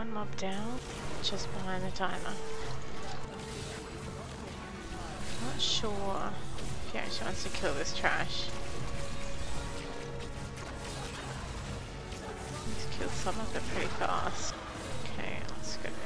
one mob down, just behind the timer. Not sure if he actually wants to kill this trash. He's killed some of it pretty fast. Okay, let's go.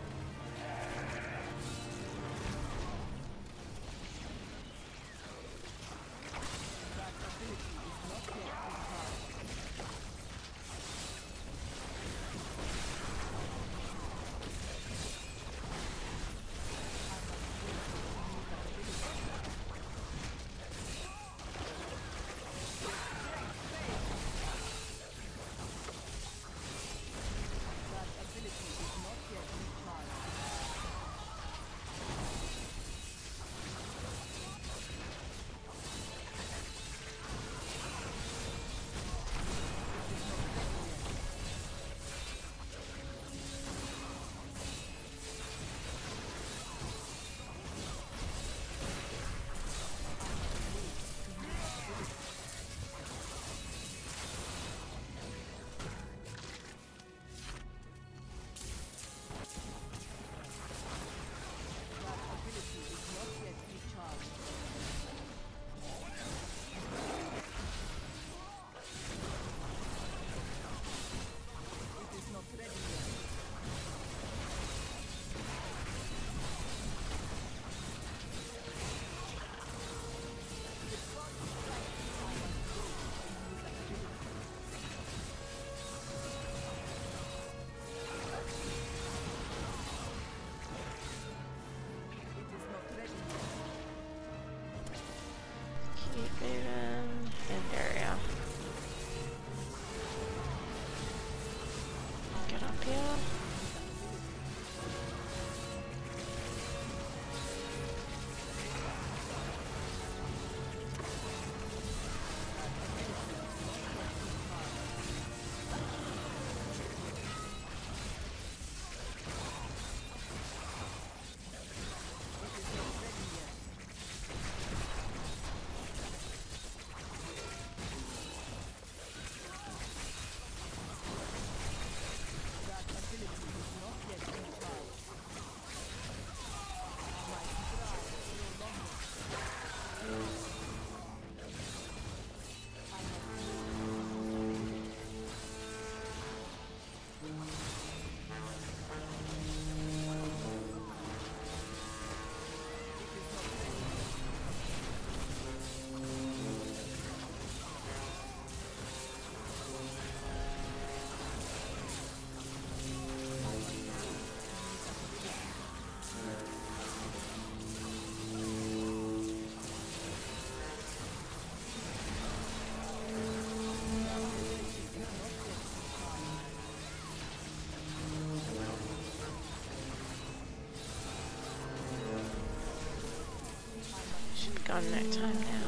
Gone no time now.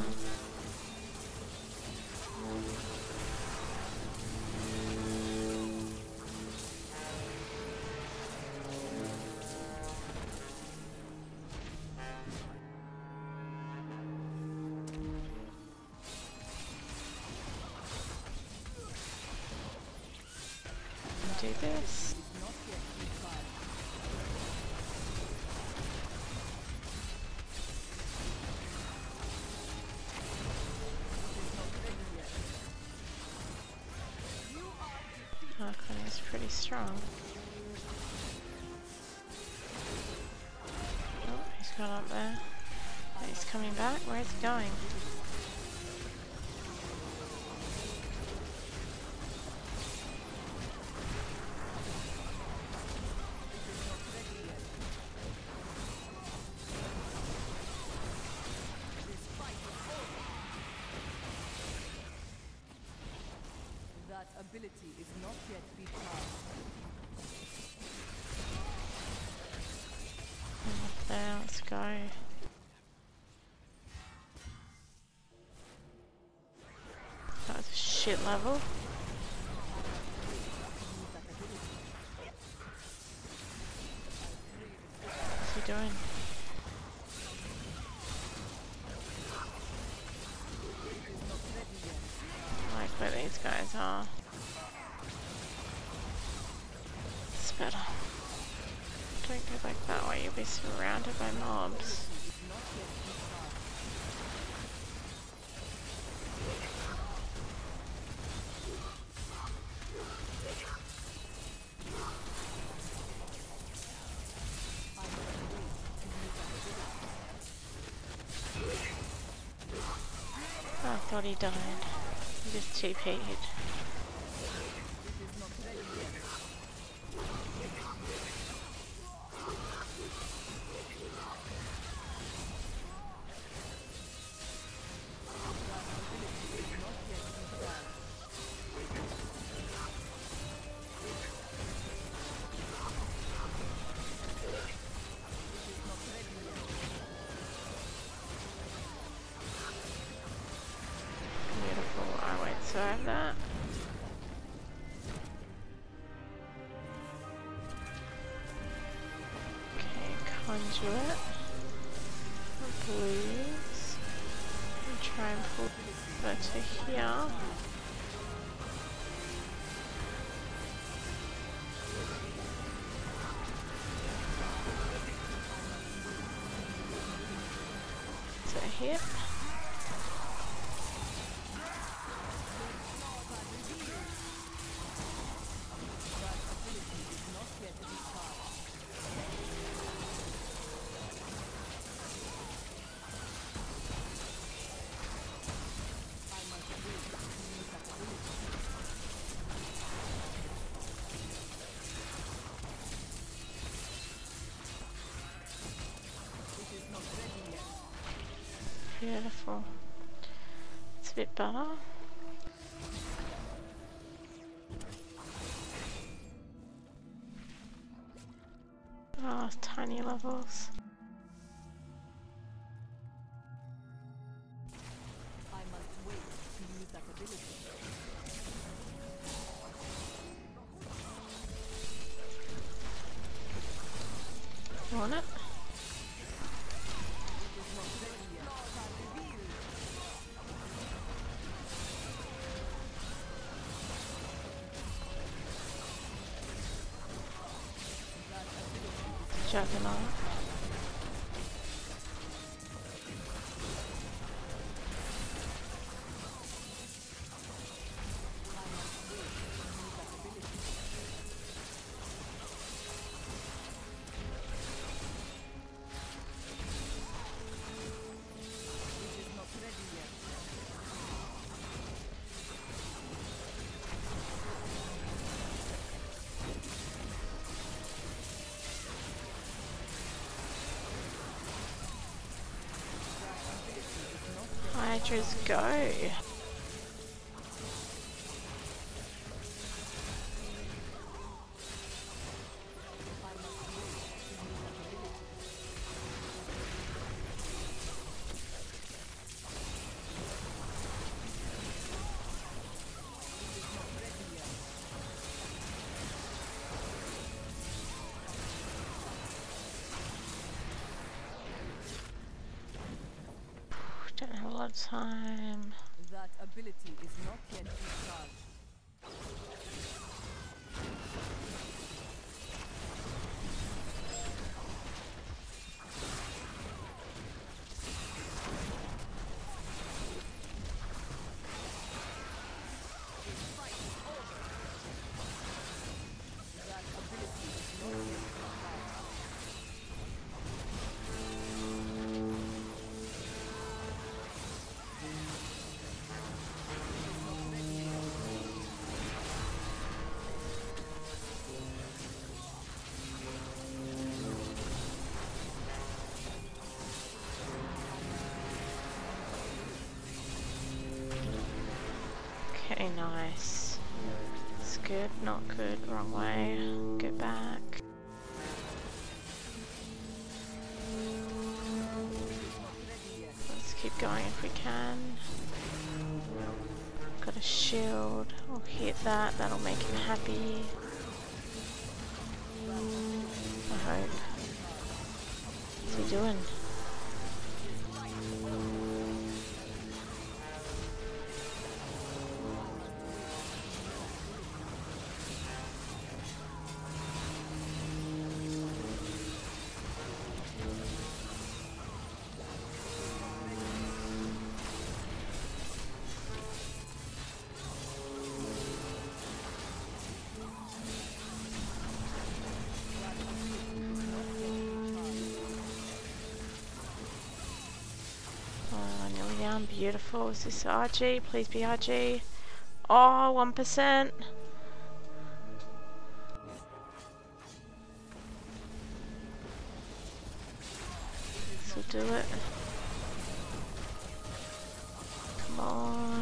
Do this. Archon is pretty strong. Oh, he's gone up there. He's coming back. Where's he going? Ability is not yet recharged. Up there, let's go. That was a shit level. What's he doing? I like where these guys are. better. Don't go like that way, you'll be surrounded by mobs. Oh, I thought he died. He just TP'd. So I have that. Okay, conduit. Blues. And try and pull over to here. So here. Beautiful. It's a bit better. Oh, tiny levels. I must wait to use that ability. Want it? Juggernaut. Hydras go. Don't have a lot of time. That ability is not yet discharged. Okay, nice. It's good, not good, wrong way. Get back. Let's keep going if we can. Got a shield. I'll hit that, that'll make him happy. I hope. What's he doing? beautiful. Is this RG? Please be RG. Oh, 1%. This will do it. Come on.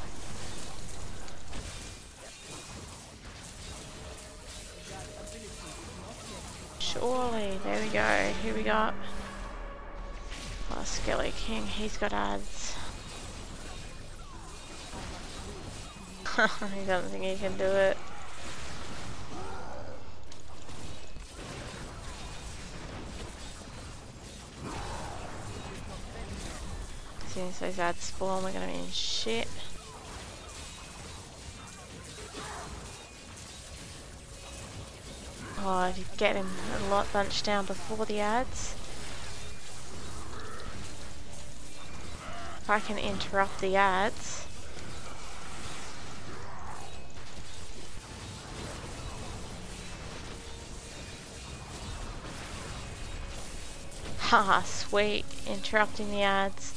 Surely. There we go. Here we go. Oh, Skelly King. He's got ads. He doesn't think he can do it. As soon as those ads spawn, we're gonna be in shit. Oh, if you get him a lot bunched down before the ads. If I can interrupt the ads. Haha, sweet. Interrupting the ads.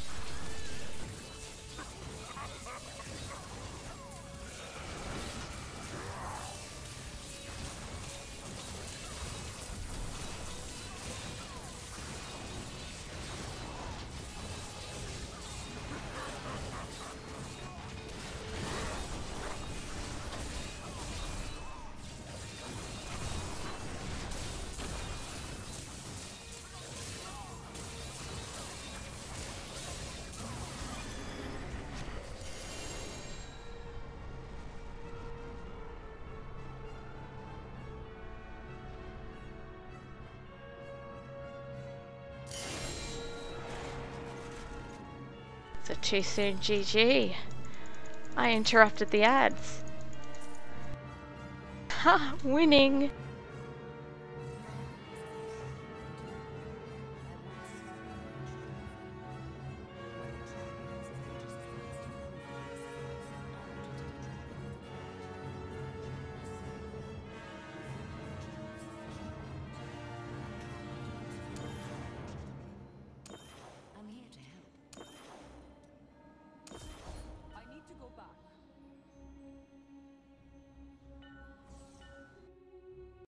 So too soon, GG. I interrupted the ads. Ha! Winning!